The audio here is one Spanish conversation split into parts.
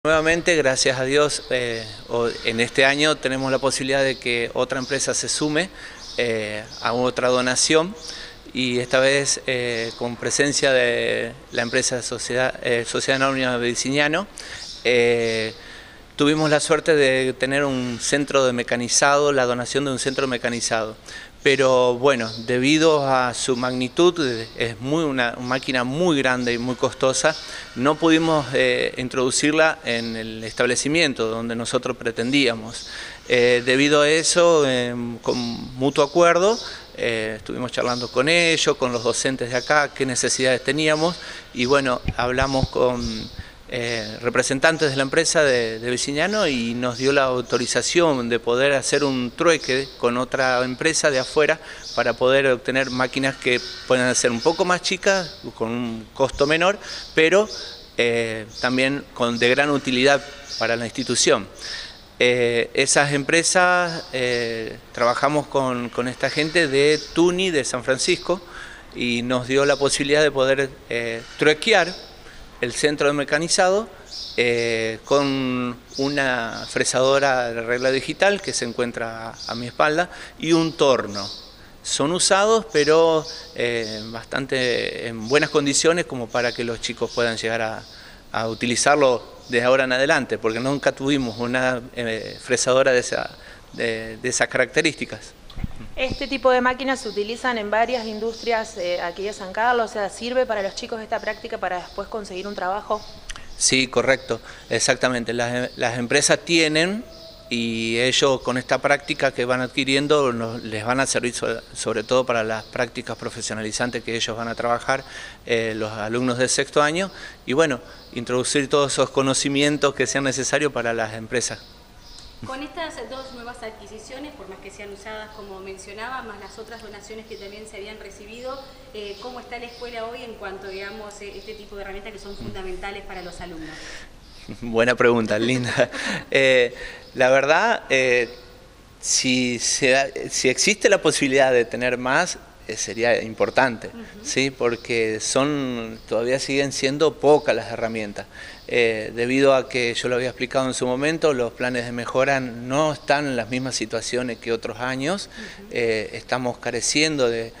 Nuevamente, gracias a Dios, en este año tenemos la posibilidad de que otra empresa se sume a otra donación y esta vez con presencia de la empresa Sociedad Anónima Veciniano. Tuvimos la suerte de tener un centro de mecanizado, la donación de un centro mecanizado. Pero bueno, debido a su magnitud, es una máquina muy grande y muy costosa, no pudimos introducirla en el establecimiento donde nosotros pretendíamos. Debido a eso, con mutuo acuerdo, estuvimos charlando con ellos, con los docentes de acá, qué necesidades teníamos, y bueno, hablamos con representantes de la empresa de Veciniano y nos dio la autorización de poder hacer un trueque con otra empresa de afuera para poder obtener máquinas que puedan ser un poco más chicas, con un costo menor, pero también de gran utilidad para la institución. Esas empresas, trabajamos con esta gente de Tuni, de San Francisco, y nos dio la posibilidad de poder truequear el centro de mecanizado con una fresadora de regla digital que se encuentra a mi espalda y un torno. Son usados, pero bastante en buenas condiciones como para que los chicos puedan llegar a utilizarlo desde ahora en adelante, porque nunca tuvimos una fresadora de esas características. Este tipo de máquinas se utilizan en varias industrias aquí de San Carlos, o sea, ¿sirve para los chicos esta práctica para después conseguir un trabajo? Sí, correcto, exactamente. Las empresas tienen, y ellos con esta práctica que van adquiriendo les van a servir sobre todo para las prácticas profesionalizantes que ellos van a trabajar, los alumnos de sexto año, y bueno, introducir todos esos conocimientos que sean necesarios para las empresas. Con estas dos nuevas adquisiciones, por más que sean usadas como mencionaba, más las otras donaciones que también se habían recibido, ¿cómo está la escuela hoy en cuanto, digamos, este tipo de herramientas que son fundamentales para los alumnos? Buena pregunta, linda. La verdad, si existe la posibilidad de tener más, sería importante, ¿sí? Porque todavía siguen siendo pocas las herramientas. Debido a que yo lo había explicado en su momento, los planes de mejora no están en las mismas situaciones que otros años. Estamos careciendo de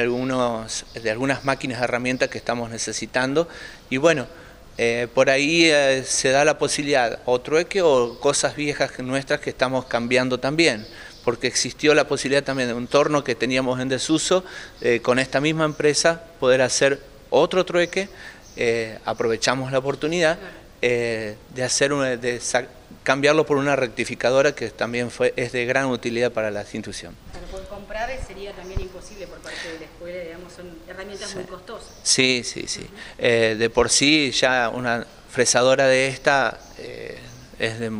algunas máquinas, herramientas que estamos necesitando, y bueno, por ahí se da la posibilidad o trueque o cosas viejas nuestras que estamos cambiando también, porque existió la posibilidad también de un torno que teníamos en desuso, con esta misma empresa poder hacer otro trueque. Aprovechamos la oportunidad de cambiarlo por una rectificadora que también es de gran utilidad para la institución. Pero por comprar sería también imposible por parte de la escuela, digamos, son herramientas muy costosas. Sí, sí, sí. De por sí ya una fresadora de esta es de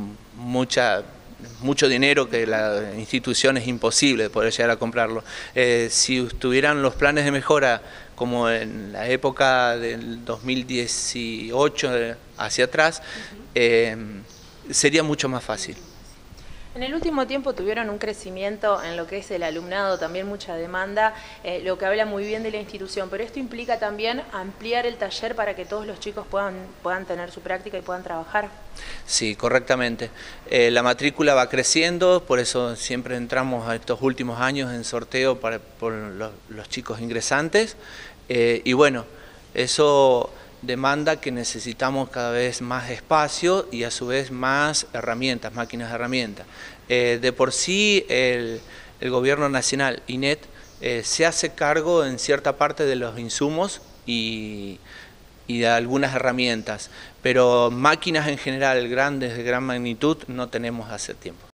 mucho dinero, que la institución es imposible de poder llegar a comprarlo. Si tuvieran los planes de mejora como en la época del 2018 hacia atrás, sería mucho más fácil. En el último tiempo tuvieron un crecimiento en lo que es el alumnado, también mucha demanda, lo que habla muy bien de la institución, pero esto implica también ampliar el taller para que todos los chicos puedan tener su práctica y puedan trabajar. Sí, correctamente. La matrícula va creciendo, por eso siempre entramos a estos últimos años en sorteo por los chicos ingresantes, y bueno, eso demanda que necesitamos cada vez más espacio y a su vez más herramientas, máquinas herramientas. De por sí el gobierno nacional, INET, se hace cargo en cierta parte de los insumos y de algunas herramientas, pero máquinas en general grandes, de gran magnitud, no tenemos hace tiempo.